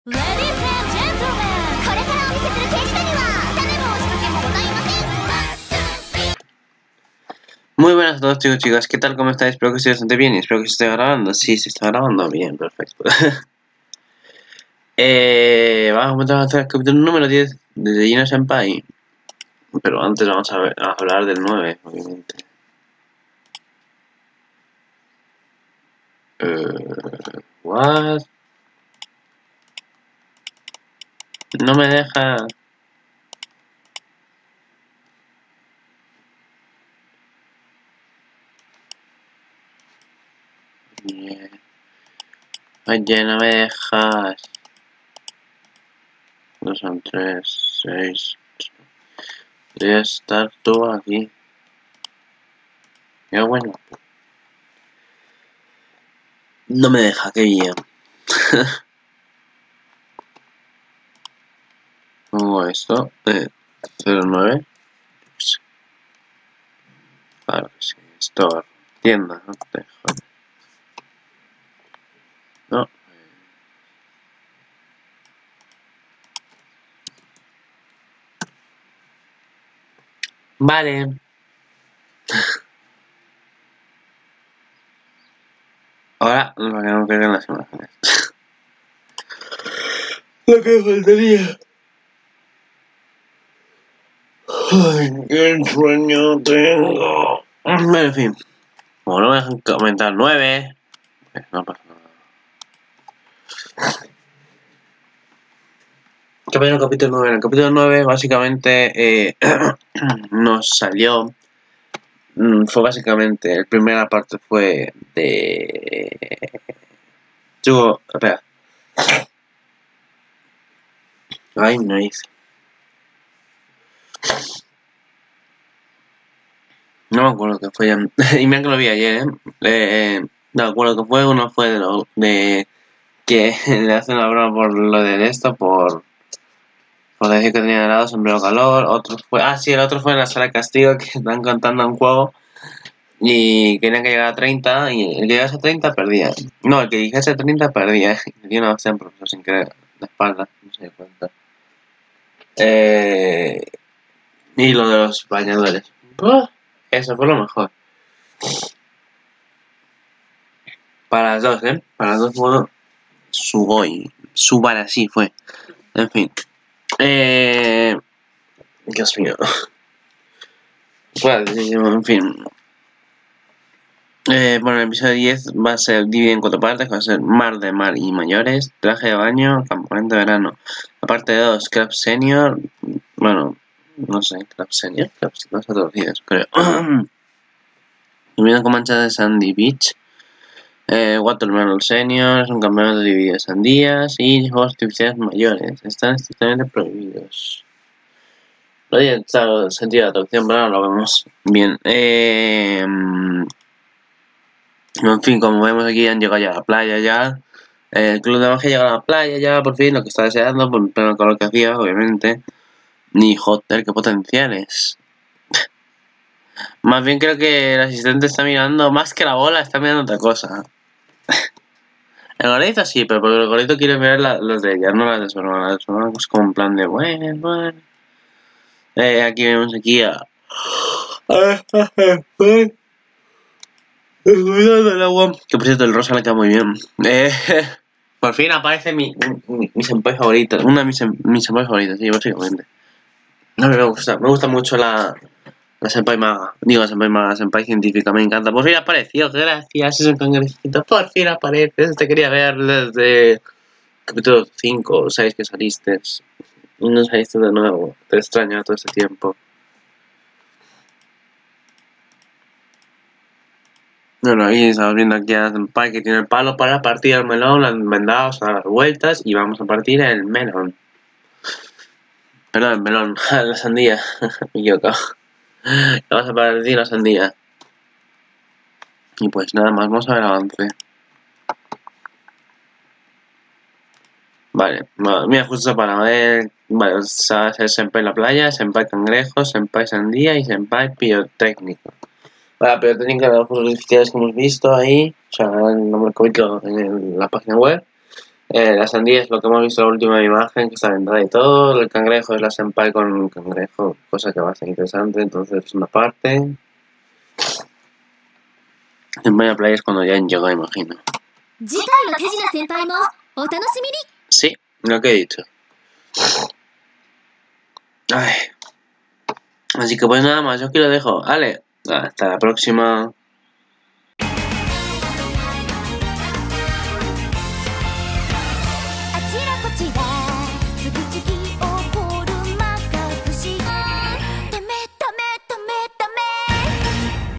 Ladies and gentlemen, これからお見せする手下には種もお仕掛けもございません。 Muy buenas a todos chicos y chicas, ¿qué tal? ¿Cómo estáis? Espero que estéis bastante bien y espero que se esté grabando. Sí, se está grabando bien, perfecto. Vamos a hacer el capítulo número 10 de Gino Senpai. Pero antes vamos a hablar del 9, obviamente. What? No me deja. Yeah. Oye, no me dejas. 2 son 3, 6. Debería estar tú aquí. Ya bueno. No me deja, qué bien. Pongo esto. 09. Claro que sí. Store. Tienda. No te jodas. No. Vale. Ahora lo que no quedan las imágenes. Lo que faltaría. Ay, qué sueño tengo. En fin. Como no me dejan comentar 9, pues no pasa nada. ¿Qué pasa en el capítulo 9? En el capítulo 9 básicamente nos salió. Fue básicamente. La primera parte fue de. Espera. Ay, no hice. No me acuerdo que fue. Y mira que lo vi ayer, no me acuerdo que fue. Uno fue de que le hacen la broma por lo de esto, por decir que tenía helado, sombrero calor. Otro fue. Ah, sí, el otro fue en la sala de castigo, que están contando un juego. Y querían que llegara a 30. Y el que llegase a 30 perdía. No, el que dijese 30 perdía. Y dio una opción al profesor sin querer. La espalda, no se dio cuenta. Y lo de los bañadores. Eso fue lo mejor. Para las dos, Para las dos fue Sugoi. Subarashi fue. En fin. Dios mío. En fin. Bueno, el episodio 10 va a ser dividido en 4 partes. Va a ser mar de mar y mayores. Traje de baño. Campamento de verano. La parte 2, Club Senior. Bueno, no sé, Club Senior. Club no sé todos los días, creo. Terminando con manchas de Sandy Beach. Watermelon Senior, un campeonato dividido en sandías y juegos artificiales mayores. Están estrictamente prohibidos. No tiene sentido la traducción, pero ahora lo vemos bien. En fin, como vemos aquí han llegado ya a la playa ya. El club de magia llega a la playa ya, por fin, lo que está deseando, por el pleno calor que hacía, obviamente. Ni joder, qué potenciales. Más bien creo que el asistente está mirando, más que la bola, está mirando otra cosa. El gordito sí, pero porque el gordito quiere ver las de ella, no las de su hermana. Las de su hermana es como un plan de bueno. Aquí vemos aquí a. Cuidado del agua. Que por cierto, el rosa le queda muy bien. Por fin aparece mi senpai favorita. Una de mis senpai favoritas, sí, básicamente. A mí me gusta mucho la senpai maga. Digo, la senpai maga, la senpai científica, me encanta. Por fin apareció, gracias, es un cangrejito. Por fin apareces, te quería ver desde capítulo 5 o 6 que saliste. Y no saliste de nuevo. Te extraño todo este tiempo. Bueno, ahí estamos viendo aquí a Senpai que tiene el palo para partir el melón, las vendados a dar vueltas y vamos a partir el melón. Perdón, el melón, la sandía. Me equivoco. Vamos a partir la sandía. Y pues nada más, vamos a ver el avance. Vale, mira, justo para ver. Vale, va a ser Senpai en la playa, Senpai cangrejo, Senpai sandía y Senpai pirotécnico. Vale, pirotécnico de los juegos artificiales que hemos visto ahí. O sea, el nombre del capítulo en la página web. La sandía es lo que hemos visto en la última imagen, que está vendada y todo. El cangrejo es la senpai con un cangrejo, cosa que va a ser interesante. Entonces es una parte. En Vaya Playa es cuando ya llegó, imagino. 次回の手品先輩もお楽しみに。 Sí, lo que he dicho. Ay. Así que pues nada más, yo aquí lo dejo. Vale, hasta la próxima.